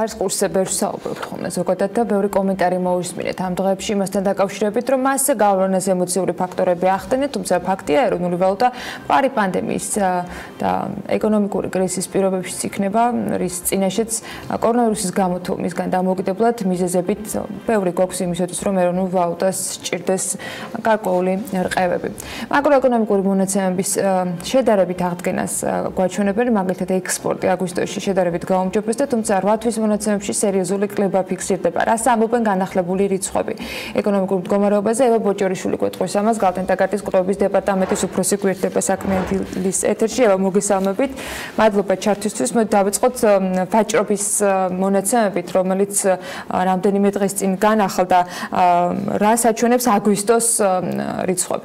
დოლარის კურსზე ბევრს საუბრობთ ხოლმე ზოგადად და ბევრი კომენტარი მოვისმინეთ ამ დღეებში იმასთან დაკავშირებით, რომ მასზე გავლენას ემოციური ფაქტორები ახდენენ, თუმცა ფაქტია, ეროვნული ვალუტა პარი პანდემიის და ეკონომიკური კრიზისის პირობებშიც იქნება, რის წინაშეც კორონავირუსის გამო თუ მისგან დამოუკიდებლად მიზეზებით ბევრი გვაქვს იმისათვის, რომ ეროვნულ ვალუტას სჭირდეს გარკვეული რყევები. Makroekonomიკური მონაცემების შედარებით აღდგენას გვაჩვენებენ, მაგალითად ექსპორტი აგვისტოში შედარებით გაუმჯობესდა, თუმცა 8 თვის მონაცემებში სერიოზული კლება ფიქსირდება. რას ამბობენ განახლებული რიცხვები? ეკონომიკურ მდგომარეობაზე ევა ბოჭორიშვილი გვეტყვის ამას გალტენდაკარტის კვლევების დეპარტამენტის უფროსი გვერდება საქმიანობის ეთერში. ევა, მოგესალმებით. მადლობა ჩართვისთვის. მოდი დავიწყოთ ვაჭრობის მონაცემებით, რომელიც რამდენიმე დღის წინ განახლდა. რას აჩვენებს აგვისტოს რიცხვები?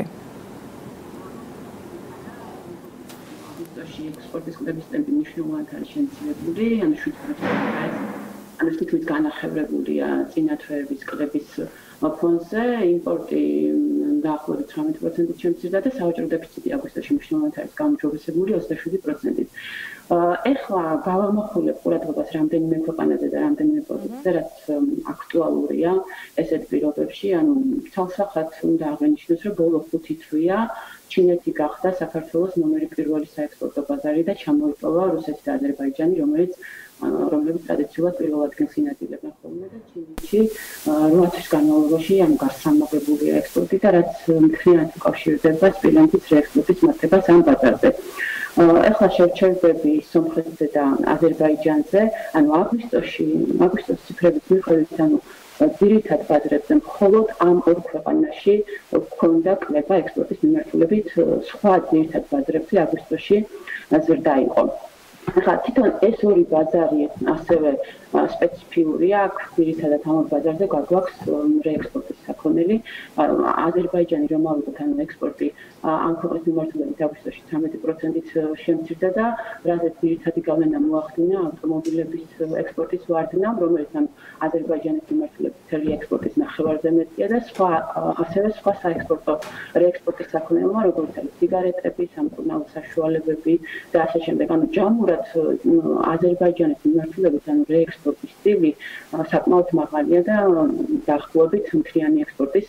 ექსპორტის კლების ტემპი მნიშვნელოვნად არის შემცირებული, ანუ 7%-ით. ანუ თვითონ განახევრებულია წინა თვეების კლების ფონზე, იმპორტი დაახლოებით 18%-ით შემცირდა და სავაჭრო დეფიციტი აგვისტოში მნიშვნელოვნად არის გაუმჯობესებული 27%-ით. ეხლა გავამახვილებ ყურადღებას რამდენიმე ქვეყანაზე და რამდენიმე პროდუქტზე, რაც აქტუალურია ესეთ პირობებში, ანუ ცალსახად უნდა აღინიშნოს, რომ ბოლო 5 თვეა ჩინეთი გახდა საქართველოს ნომერი პირველი საექსპორტო ბაზარი და ჩამოიტოვა რუსეთი და აზერბაიჯანი, რომლებიც ტრადიციულად პირველ ადგილს ინაწილებენ ხოლმე და ჩინეთში 8 თვის განმავლობაში ანუ გასამოგებულია ექსპორტი და რაც მთლიანად უკავშირდება სპილენძის რეექსპორტის მართებას ამ ბაზარზე. ეხლა შევჩერდები სომხეთზე და აზერბაიჯანზე, ანუ აგვისტოს ციფრების მიხედვით, ანუ ძირითად ბაზრებზე მხოლოდ ამ ორ ქვეყანაში ჰქონდა კლება ექსპორტის მიმართულებით, სხვა ძირითად ბაზრებზე აგვისტოში ზრდა იყო. ახლა თვითონ ეს ორი ბაზარი ასევე სპეციფიურია, აქ ძირითადად ამ ბაზარზე გვაქვს რეექსპორტის საქონელი, აზერბაიჯანი რომ ავიღოთ, ანუ ექსპორტი ამ ქვეყნის მიმართულებით აგვისტოში 13%-ით შემცირდა და რაზეც ძირითადი გავლენა მოახდინა ავტომობილების ექსპორტის ვარდნამ, რომელიც აზერბაიჯანის მიმართულებით მთელი ექსპორტის ნახევარზე მეტია და ასევე სხვა საექსპორტო რეექსპორტის საქონელმა, როგორც არის სიგარეტები, სამკურნალო საშუალებები და ასე შემდეგ. ანუ ჯამურად აზერბაიჯანის მიმართულებით, ანუ რეექსპორტის სტილი საკმაოდ მაღალია და დაახლოებით მთლიანი ექსპორტის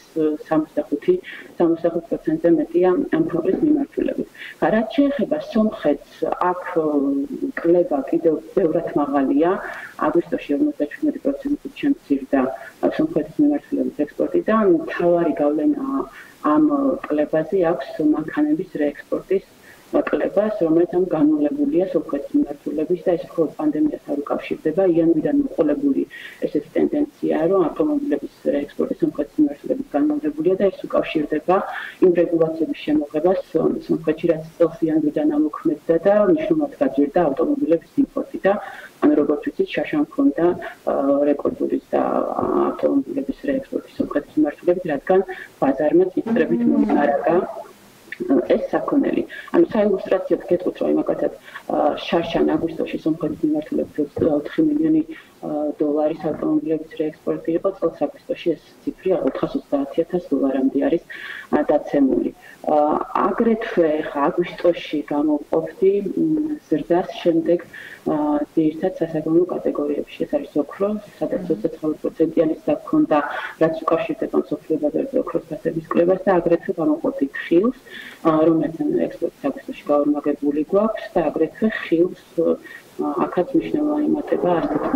65%-ზე მეტია ამ ქვეყნის მიმართულებით. რაც შეეხება სომხეთს, აქ კლება კიდევ ბევრად მაღალია, აგვისტოში 57%-ით შემცირდა სომხეთის მიმართულებით ექსპორტი და მთავარი გავლენა ამ კლებაზე აქვს მანქანების რეექსპორტის კლებას, რომელიც განულებულია სომხეთის მიმართულებით და ეს მხოლოდ პანდემიას არ უკავშირდება, იანვრიდან მოყოლებული ესეთი ტენდენციაა, რომ ავტომობილების რეექსპორტი სომხეთის მიმართულებით განულებულია და ეს უკავშირდება იმ რეგულაციების შემოღებას სომხეთში, რაც წელს იანვრიდან ამოქმედდა და მნიშვნელოვნად გაძვირდა ავტომობილების იმპორტი და ანუ როგორც ვიცით, შაშამ ჰქონდა რეკორდული და ავტომობილების რეექსპორტი სომხეთის მიმართულებით, რადგან ბაზარმა წიწრებით მოიწარაგა ეს საქონელი. ანუ საილუსტრაციოდ გეტყვით, რომ მაგათად შარშან აგვისტოში სომხეთის მიმართულებით 4 მილიონი დოლარის ავტომობილების რეექსპორტი იყო, წელს აგვისტოში ეს ციფრი 430,000 არის დაცემული. აგრეთვე აგვისტოში გამოვყოფდი ზრდას შემდეგ ძირითად სასაგონო კატეგორიებში. ეს არის ოქრო, სადაც 29%-იანი ზრდა ჰქონდა, რაც უკავშირდება მსოფლიო ბაზარზე ოქროს ფასების კლებას და აგრეთვე გამოვყოფდი ხილს, რომელიც ექსპორტის აგვისტოში გაორმაგებული გვაქვს და აგრეთვე ხილს აქაც მნიშვნელოვანი მატება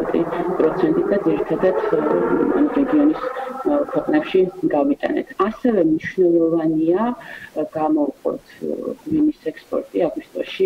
111% და ძირითადად რეგიონის ქვეყნებში გავიტანეთ. ასევე მნიშვნელოვანია გამოვყოთ ღვინის ექსპორტი აგვისტოში,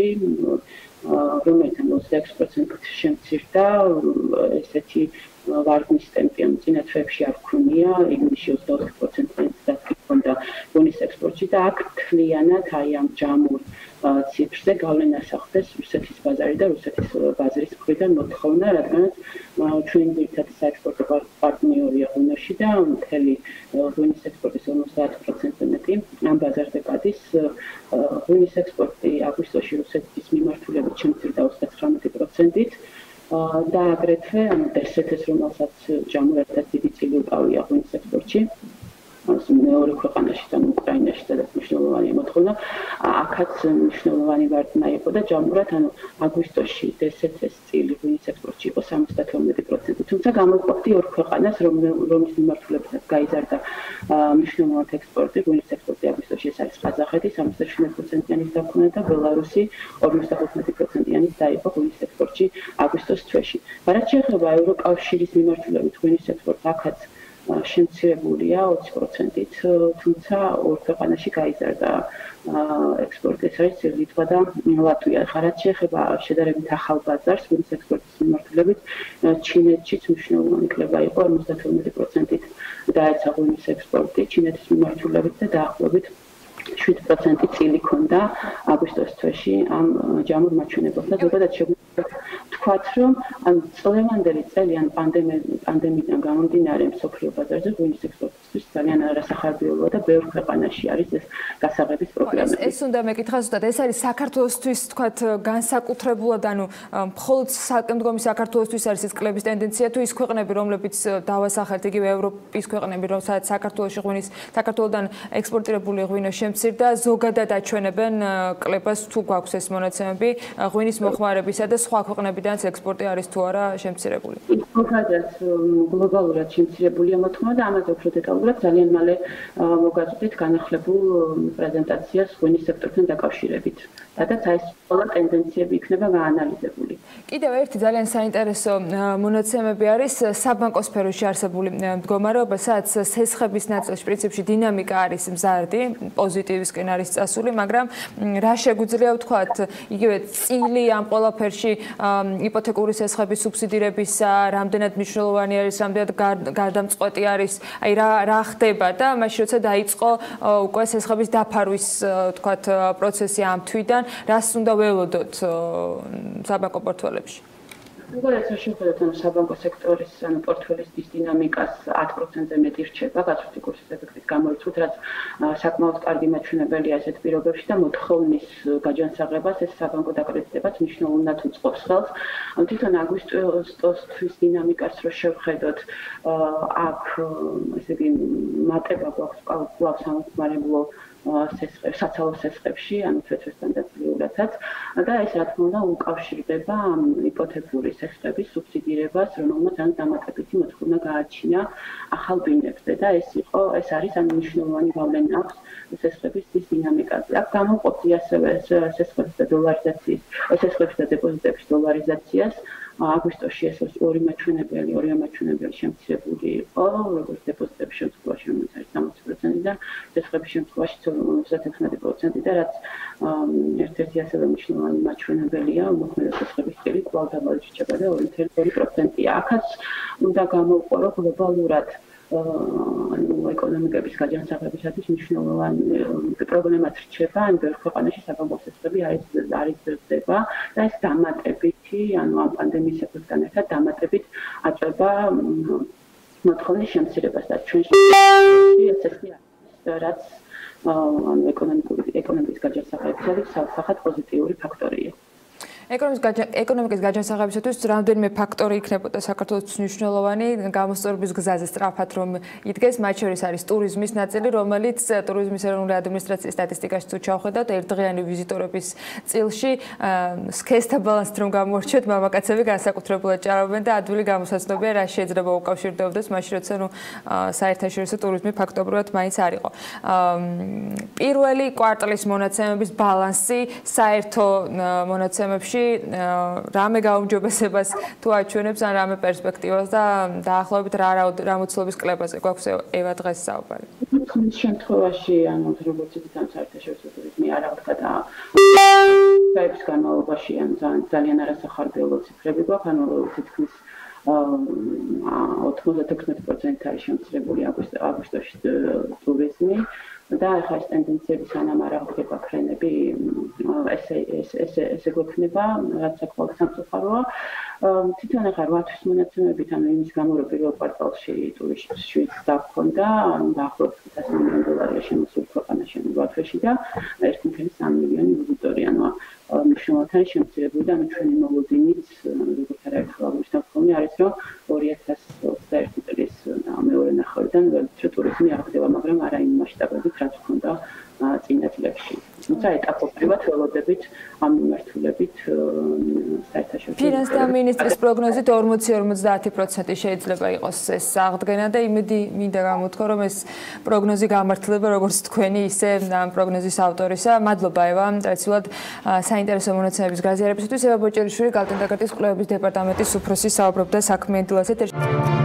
რომელიც 26%-ით შემცირდა, ესეთი ვარდნის ტემპი წინა თვეებში არ ჰქონია, ივნისში 24%-ით დაგიქონდა ღვინის ექსპორტში და აქ თლიანად აი ამ ჯამურ ციფრზე გავლენას ახდენს რუსეთის ბაზარი და რუსეთის ბაზრის მხრიდან მოთხოვნა, რადგანაც ჩვენი ძირითადი საექსპორტო პარტნიორია ღვინოში და მთელი ღვინის ექსპორტის 50%-ზე მეტი ამ ბაზარზე გადის. ღვინის ექსპორტი აგვისტოში რუსეთის მიმართულებით შემცირდა 39%-ით და აგრეთვე დსთ-ს, რომელსაც ჯამურად დიდი წილი უკავია ღვინის ექსპორტში, მეორე ქვეყანაში და უკრაინაში, სადაც მნიშვნელოვანი მოთხოვნა. აქაც მნიშვნელოვანი ვარდნა იყო და ჯამურად ანუ აგვისტოში DSCS წილი ღვინის ექსპორტში იყო 72%. თუმცა გამოყვავდი ორ ქვეყანას, რომლის მიმართულებითაც გაიზარდა მნიშვნელოვნად ექსპორტი, ღვინის ექსპორტი აგვისტოში ეს არის ყაზახეთი 77%-იანი დაქმნა და ბელარუსი 55%-იანი დაიყო ღვინის ექსპორტში აგვისტოს თვეში. რაც შეეხება ევროკავშირის მიმართულებით ღვინის ექსპორტს, აქაც შემცირებულია 20%-ით, თუმცა ორ ქვეყანაში გაიზარდა ექსპორტი, ეს არის ლიტვა და ლატვია. რაც შეეხება შედარებით ახალ ბაზარს ღვინის ექსპორტის მიმართულებით, ჩინეთშიც მნიშვნელოვანი კლება იყო 52%-ით დაეცა ღვინის ექსპორტი ჩინეთის მიმართულებით და დაახლოებით 7% წილი ქონდა აგვისტოს თვეში ამ ჯამურ მაჩვენებელს და ზოგადად შეგვიძლია ვთქვათ, რომ ამ წლევანდელი წელი ან პანდემიიდან გამომდინარე მსოფლიო ბაზარზე ღვინის ექსპორტისთვის ძალიან არასახარბიელოა და ბევრ ქვეყანაში არის ეს გასაღების პრობლემა. ეს უნდა მეკითხა ზუსტად, ეს არის საქართველოსთვის ვთქვათ განსაკუთრებულად, ანუ მხოლოდ საკმდგომი საქართველოსთვის არის ეს კლების ტენდენცია თუ ის ქვეყნები, რომლებიც დავასახელთ, იგივე ევროპის ქვეყნები, რომელსაც საქართველოსდან ექსპორტირებული ღვინო შემცირდა, ზოგადად აჩვენებენ კლებას თუ გვაქვს ეს მონაცემები ღვინის მოხმარებისა და სხვა ქვეყნებიდანაც ექსპორტი არის თუ არა შემცირებული. ზოგადად გლობალურად შემცირებულია მოთხოვნა და ამაზე უფრო დეტალურად ძალიან მალე მოგაწოდეთ განახლებულ პრეზენტაციას ღვინის სექტორთან დაკავშირებით. სადაც აი ეს ყველა ტენდენციები იქნება გაანალიზებული. კიდევ ერთი ძალიან საინტერესო მონაცემები არის საბანკო სფეროში არსებული მდგომარეობა, სადაც სესხების ნაწილში პრინციპში დინამიკა არის მზარდი, პოზიტივისკენ არის წასული, მაგრამ რა შეგვიძლია ვთქვათ, იგივე წილი ამ ყველაფერში იპოთეკური სესხების სუბსიდირებისა, რამდენად მნიშვნელოვანი არის, რამდენად გარდამწყვეტი არის, აი რა ხდება და მაშინ როცა დაიწყო უკვე სესხების დაფარვის ვთქვათ პროცესი ამ თვიდან, რას უნდა ველოდოთ საბანკო პორტფელებში? ზოგადად შეხედოთ ამ საბანკო სექტორის პორტფელის დინამიკას 10%-ზე მეტი რჩება გაცვლითი კურსის ეფექტის გამორიცხვით, რაც საკმაოდ კარგი მაჩვენებელია ასეთ პირობებში და მოთხოვნის გაჯანსაღებას ეს საბანკო დაკრედიტებაც მნიშვნელოვნად უწყობს ხელს. თვითონ აგვისტოსთვის დინამიკას რო შევხედოთ, აქ ესე იგი მატება გვაქვს კვლავ სამომხმარებლო საცალო სესხებში, ანუ თვეთვესთან და წლიურადაც და ეს რა თქმა უნდა უკავშირდება იპოთეკური სესხების სუბსიდირებას, რომელმაც ან დამატებითი მოთხოვნა გააჩინა ახალ ბინებზე და ეს არის ან მნიშვნელოვანი გავლენა აქვს სესხების დინამიკაზე. აქ გამოყოფდი ასევე სესხების და დოლარიზაციის, სესხების და დეპოზიტების დოლარიზაციას. აგვისტოში ეს ორი მაჩვენებელი შემცირებული იყო, როგორც დეპოზიტების შემთხვევაში, რომელიც არის 60% და სესხების შემთხვევაში 56% და რაც ერთ-ერთი ასევე მნიშვნელოვანი მაჩვენებელია, მოქმედი სესხების წილი კვლავ დაბალი რჩება და 2.2%-ია. აქაც უნდა გამოვყო, რომ გლობალურად ეკონომიკების გაჯანსაღებისათვის მნიშვნელოვანი პრობლემაც რჩება, ან ბევრ ქვეყანაში საბანკო სესხები არის ძერდება და ეს დამატებითი, ანუ ამ პანდემიის ეფექტთან ერთად დამატებით აწვება მოთხოვნის შემცირებას და ჩვენში ესეთი რაც ანუ ეკონომიკის გაჯანსაღებისათვის საერთოდ პოზიტიური ფაქტორია. ეკონომიკის გაჯანსაღებისათვის რამდენიმე ფაქტორი იქნებოდა საქართველოს მნიშვნელოვანი გამოსწორების გზაზე სწრაფად რომ იდგეს, მათ შორის არის ტურიზმის ნაწილი, რომელიც ტურიზმის ეროვნული ადმინისტრაციის სტატისტიკაში თუ ჩავხედავთ, ერთდღიანი ვიზიტორების წილში სქესთა ბალანსით რომ გამოვარჩიოთ, მამაკაცები განსაკუთრებულად ჭარბობენ და ადვილი გამოსაცნობია, რა შეიძლება უკავშირდებოდეს მაშინ, როცა საერთაშორისო ტურიზმი ფაქტობრივად მაინც არ იყო. პირველი კვარტალის მონაცემების ბალანსი საერთო მონაცემებში რამე გაუმჯობესებას თუ აჩვენებს ან რამე პერსპექტივას და დაახლოებით რა მოცულობის კლებაზე გვაქვს ევა დღეს საუბარი. ხმის შემთხვევაში ანუ როგორც იცით საერთაშორისო ტურიზმი არ აღდგა და წლების განმავლობაში ძალიან არასახარბიელო ციფრები გვაქვს, ანუ თითქმის 96% არის შემცირებული აგვისტოში ტურიზმი და ახლა ეს ტენდენციები სანამ არ აღდგება ფრენები ესე გვექნება, რაც საკმაოდ სამწუხაროა. თვითონ ახლა 8 თვის მონაცემებით, ანუ იმის გამო რომ პირველ კვარტალში ტურისტებში დაგვქონდა, დაახლოებით $500 მილიონი შემოსული ქვეყანაში, 8 თვეში და 1.3 მილიონი ვიზიტორი, ანუ მნიშვნელოვნად არის შემცირებული და ჩვენი მოლოდინიც, როგორც არაერთხელ აღნიშნავ, არის რომ 2021 წლის მეორე ნახევრიდან ველით ტურიზმი აღდგება, მაგრამ არა იმ მასშტაბებით, რაც ჰქონდა წინა წლებში. თუმცა ეტაპობრივად ველოდებით ამ მიმართულებით საერთაშორისო ფინანსთა მინისტრის პროგნოზით 40-50% შეიძლება იყოს ეს აღდგენა და იმედი მინდა გამოთქვა რომ ეს პროგნოზი გამართლდება როგორც თქვენი ისე ამ პროგნოზის ავტორისა. მადლობა ევა, ტრადიციულად საინტერესო მონაცემების გაზიარებისთვის. ევა ბოჭერიშვილი, გალტენდაკარტის კვლევების დეპარტამენტის უფროსი საუბრობდა საქმე ინტელექტუალზე.